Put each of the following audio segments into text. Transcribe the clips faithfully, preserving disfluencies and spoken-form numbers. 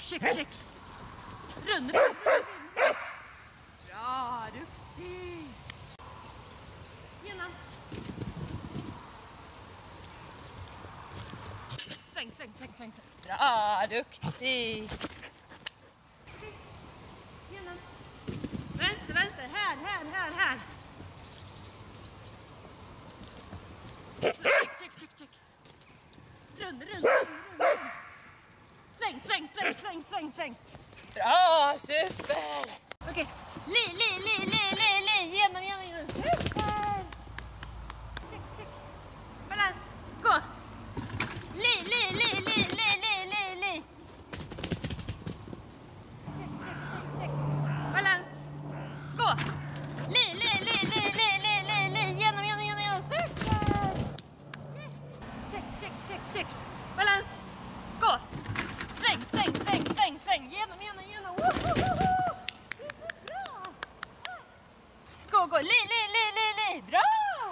check, check. Rund, rund, rund, rund. Bra, duktig. Genom. Sväng, sväng, sväng, sväng, sväng. Bra, duktig. Genom. Vänster, vänster. Här, här, här, här. Check, check, check, check. Rund, rund, rund, rund. Sväng, sväng, sväng, sväng, sväng, sväng. Bra, super. Okej, okay. li, li, li, li, li, li. Genom, genom, genom. Super. Check, check. Balans, gå. Li, li, li, li, li, li, li, li. Check, check, check, check. Balans, gå. Li, li, li, li, li, li, li, li. Genom, genom, genom, genom. Super. Yes. Check, check, check, check. Balans, gå. Sväng, sväng, sväng, sväng, sväng. Genom, genom, genom. Wohohoho. Bra. Gå, gå. Li, li, li, li, li. Bra.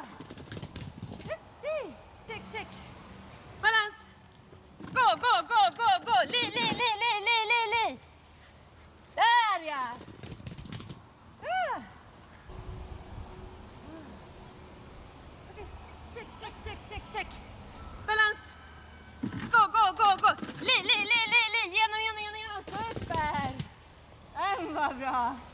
Check, check. Balans. Gå, gå, gå, gå, gå. Li, li, li, li, li, li, li. Där ja. Ah. Okej. Check, check, check, check, check. Balans. Gå, gå, gå, gå. Li, li, li, li, li. Genom, genom, genom, genom. Super. Den var bra.